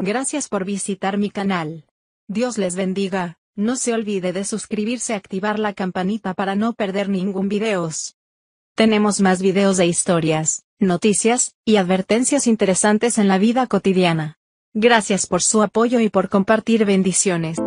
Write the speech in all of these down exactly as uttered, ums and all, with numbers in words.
Gracias por visitar mi canal. Dios les bendiga. No se olvide de suscribirse y activar la campanita para no perder ningún videos. Tenemos más videos de historias, noticias, y advertencias interesantes en la vida cotidiana. Gracias por su apoyo y por compartir bendiciones.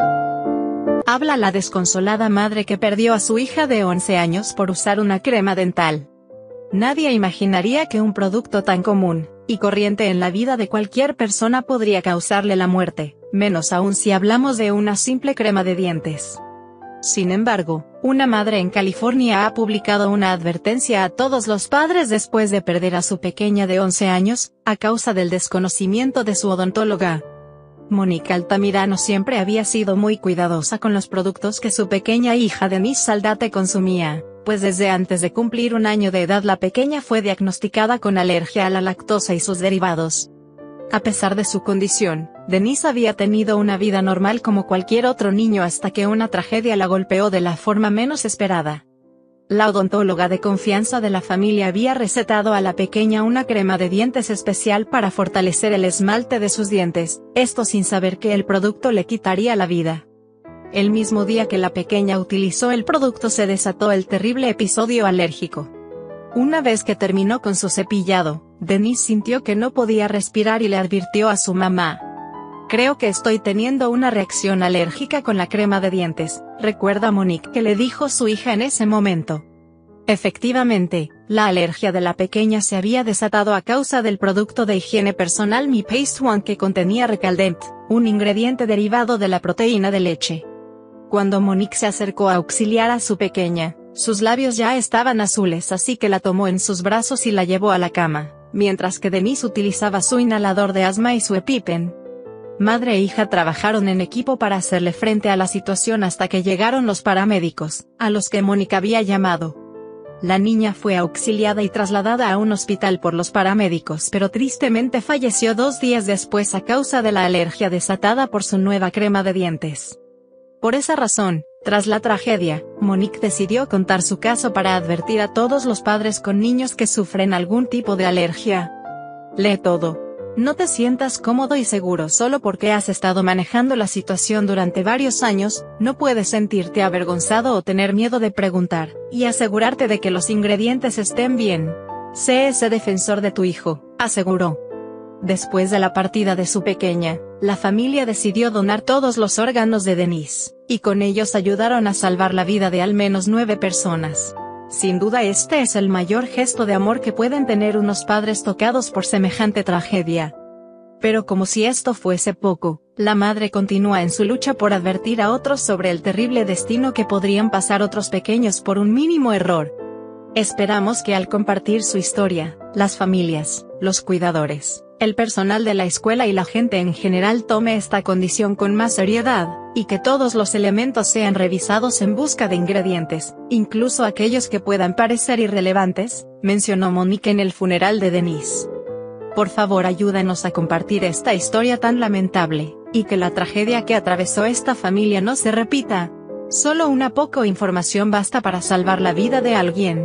Habla la desconsolada madre que perdió a su hija de once años por usar una crema dental. Nadie imaginaría que un producto tan común y corriente en la vida de cualquier persona podría causarle la muerte, menos aún si hablamos de una simple crema de dientes. Sin embargo, una madre en California ha publicado una advertencia a todos los padres después de perder a su pequeña de once años, a causa del desconocimiento de su odontóloga. Mónica Altamirano siempre había sido muy cuidadosa con los productos que su pequeña hija Denise Saldate consumía, pues desde antes de cumplir un año de edad la pequeña fue diagnosticada con alergia a la lactosa y sus derivados. A pesar de su condición, Denise había tenido una vida normal como cualquier otro niño hasta que una tragedia la golpeó de la forma menos esperada. La odontóloga de confianza de la familia había recetado a la pequeña una crema de dientes especial para fortalecer el esmalte de sus dientes, esto sin saber que el producto le quitaría la vida. El mismo día que la pequeña utilizó el producto se desató el terrible episodio alérgico. Una vez que terminó con su cepillado, Denise sintió que no podía respirar y le advirtió a su mamá: "Creo que estoy teniendo una reacción alérgica con la crema de dientes", recuerda Monique que le dijo su hija en ese momento. Efectivamente, la alergia de la pequeña se había desatado a causa del producto de higiene personal Mi Paste One que contenía Recaldent, un ingrediente derivado de la proteína de leche. Cuando Monique se acercó a auxiliar a su pequeña, sus labios ya estaban azules, así que la tomó en sus brazos y la llevó a la cama, mientras que Denise utilizaba su inhalador de asma y su EpiPen. Madre e hija trabajaron en equipo para hacerle frente a la situación hasta que llegaron los paramédicos, a los que Mónica había llamado. La niña fue auxiliada y trasladada a un hospital por los paramédicos, pero tristemente falleció dos días después a causa de la alergia desatada por su nueva crema de dientes. Por esa razón, tras la tragedia, Monique decidió contar su caso para advertir a todos los padres con niños que sufren algún tipo de alergia. Lee todo. No te sientas cómodo y seguro solo porque has estado manejando la situación durante varios años, no puedes sentirte avergonzado o tener miedo de preguntar, y asegurarte de que los ingredientes estén bien. Sé ese defensor de tu hijo, aseguró. Después de la partida de su pequeña, la familia decidió donar todos los órganos de Denise, y con ellos ayudaron a salvar la vida de al menos nueve personas. Sin duda este es el mayor gesto de amor que pueden tener unos padres tocados por semejante tragedia. Pero como si esto fuese poco, la madre continúa en su lucha por advertir a otros sobre el terrible destino que podrían pasar otros pequeños por un mínimo error. Esperamos que al compartir su historia, las familias, los cuidadores, el personal de la escuela y la gente en general tome esta condición con más seriedad, y que todos los elementos sean revisados en busca de ingredientes, incluso aquellos que puedan parecer irrelevantes, mencionó Monique en el funeral de Denise. Por favor, ayúdanos a compartir esta historia tan lamentable, y que la tragedia que atravesó esta familia no se repita. Solo una poca información basta para salvar la vida de alguien.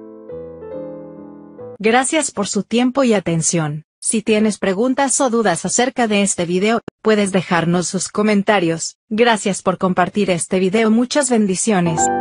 Gracias por su tiempo y atención. Si tienes preguntas o dudas acerca de este video, puedes dejarnos sus comentarios. Gracias por compartir este video. Muchas bendiciones.